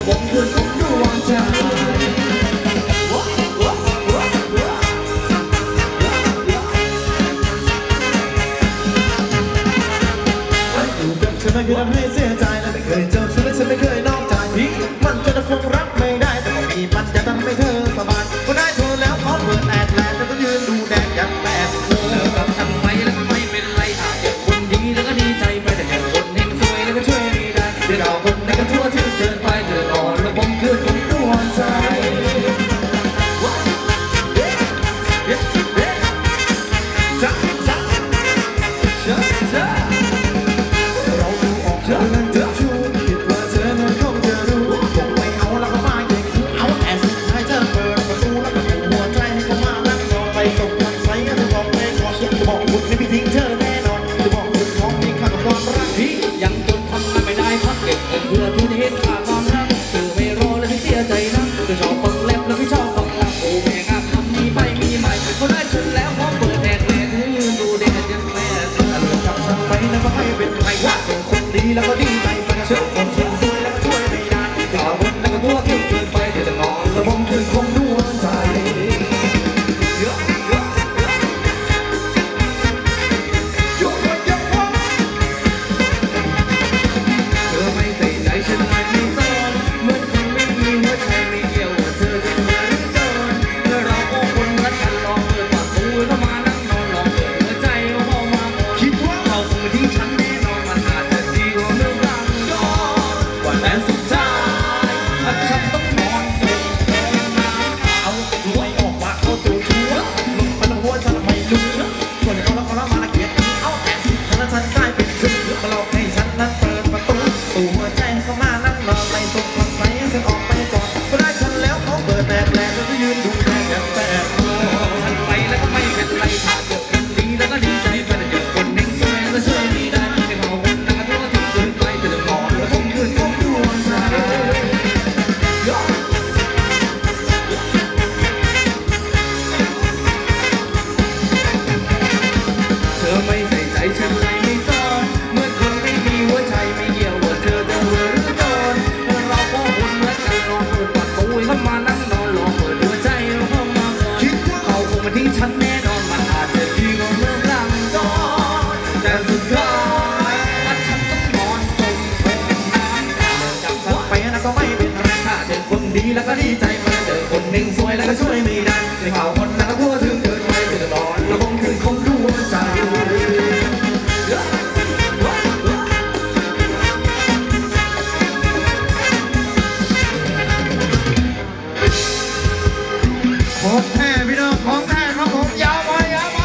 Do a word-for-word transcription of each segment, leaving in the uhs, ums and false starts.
ผมคือผมดวงใจฉันไม่เคยทำให้เสียใจและไม่เคยเจอฉันและฉันไม่เคยนอกใจทิ้งมันจนคงรักไม่ได้แต่มีมันจะทำให้เธอสบายก็ได้เธอแล้วขอเปิดแอดแลนด์แล้วก็ยืนดูแดงอย่างแปดโมงเธอกับฉันไปแล้วก็ไม่เป็นไรหากเจอคนดีแล้วก็ดีใจไปแต่เจอคนเฮงซวยแล้วก็ช่วยไม่ได้เดี๋ยวเราคนในกันทั่วที่เกินไปเธออ่อนแล้วผมคือคนดวงใจจ้าจ้าจ้าจ้าเราดูออกเธอนั้นจะชูคิดว่าเธอนั้นคงจะรู้ผมไม่เอาแล้วก็มาเก่งเอาแต่สุดท้ายเธอเปิดประตูแล้วก็ถูกหัวใจให้เขามานั่งรอไปตกวันใสก็จะบอกไม่ก่อนจะบอกคุณไม่ทิ้งเธอแน่นอนจะบอกคุณของมีค่ากับความรักที่ยังจนทำงานไม่ได้พักเก็บเงินเพื่อที่จะเห็นค่าความรักเธอไม่รอแล้วที่เสียใจนะเธอชอบฟังแรปแล้วไม่ชอบฟังรักโอ้แม่งามคำนี้ไม่มีใหม่เขาได้ฉันแล้วพร้อมเปิดแดดแรงให้ยืนดูเด็กยังแม่เธอเลิกกับฉันไปแล้วก็ให้เป็นใครว่าเป็นคนดีแล้วก็ดีใจไปเชื่อคนเชื่อซวยแล้วก็ช่วยไม่ได้ต่อคนแล้วก็ตัวเกินไปเดี๋ยวจะนอนแล้วผมคือคงดวงใจแล้วก็ดีใจมาเจอคนหนึ่งสวยแล้วก็ช่วยไม่ได้ในข่าวคนนั้นก็ทั่วถึงเกินไปเธอตอนแล้วคงถึงคงดวงใจของแท้พี่น้องของแท้ครับผมยาวไปยาวไป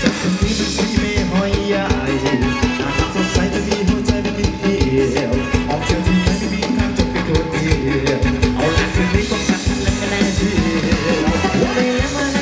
คนนี้มันสีไม่ห้อยใหญ่อาจสดใสแต่มีหัวใจไม่มีเดียวออกเที่ยวที่ไหนไม่มีทางจบเป็นคนเดียวเอาละคืนนี้ต้องสั่งและไม่แน่เชียว